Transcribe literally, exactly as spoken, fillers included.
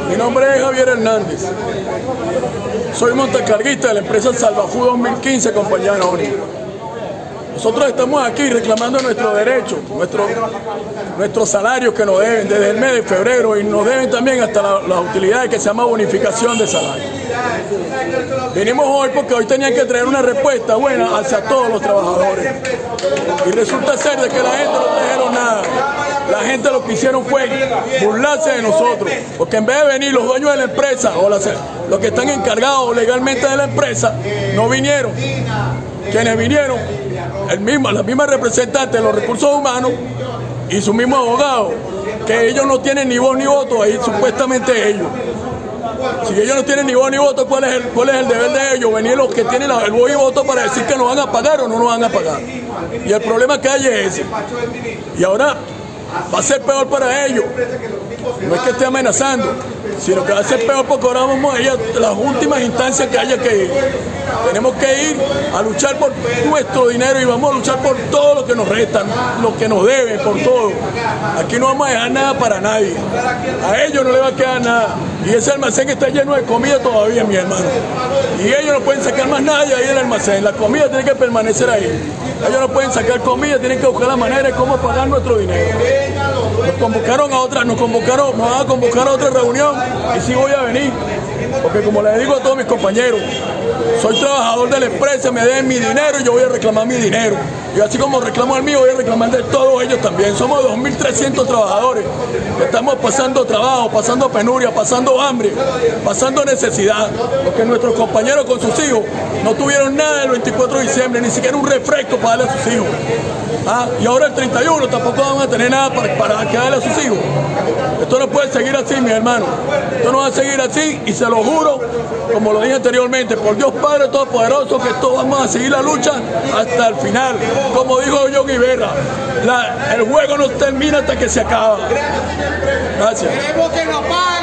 Mi nombre es Javier Hernández. Soy montacarguista de la empresa Salvafood dos mil quince, compañía anónima. Nosotros estamos aquí reclamando nuestros derechos, nuestros nuestros salarios que nos deben desde el mes de febrero, y nos deben también hasta las la utilidades que se llama bonificación de salario. Venimos hoy porque hoy tenían que traer una respuesta buena hacia todos los trabajadores. Y resulta ser de que la gente no trajeron nada. La gente lo que hicieron fue burlarse de nosotros, porque en vez de venir los dueños de la empresa o las, los que están encargados legalmente de la empresa, no vinieron. Quienes vinieron, el mismo, la misma representante de los recursos humanos y su mismo abogado, que ellos no tienen ni voz ni voto ahí, supuestamente ellos. Si ellos no tienen ni voz ni voto, ¿cuál es el, cuál es el deber de ellos? Venir los que tienen el voz y voto para decir que nos van a pagar o no nos van a pagar. Y el problema que hay es ese. Y ahora va a ser peor para ellos. No es que esté amenazando, sino que va a ser peor porque ahora vamos a ir a las últimas instancias que haya que ir. Tenemos que ir a luchar por nuestro dinero y vamos a luchar por todo lo que nos restan, lo que nos deben, por todo. Aquí no vamos a dejar nada para nadie. A ellos no les va a quedar nada. Y ese almacén está lleno de comida todavía, mi hermano. Y ellos no pueden sacar más nada ahí del almacén. La comida tiene que permanecer ahí. Ellos no pueden sacar comida, tienen que buscar la manera de cómo pagar nuestro dinero. Nos convocaron a otra, nos convocaron, nos van a convocar a otra reunión y sí voy a venir. Porque como les digo a todos mis compañeros, soy trabajador de la empresa, me deben mi dinero y yo voy a reclamar mi dinero. Y así como reclamo el mío, voy a reclamar de todos ellos también. Somos dos mil trescientos trabajadores. Estamos pasando trabajo, pasando penuria, pasando hambre, pasando necesidad. Porque nuestros compañeros con sus hijos no tuvieron nada el veinticuatro de diciembre, ni siquiera un refresco para darle a sus hijos. Ah, y ahora el treinta y uno tampoco van a tener nada para, para darle a sus hijos. Esto no puede seguir así, mi hermano. Esto no va a seguir así y se lo juro, como lo dije anteriormente, por Dios Padre Todopoderoso, que todos vamos a seguir la lucha hasta el final. Como dijo Yogi Berra, la, el juego no termina hasta que se acaba. Gracias.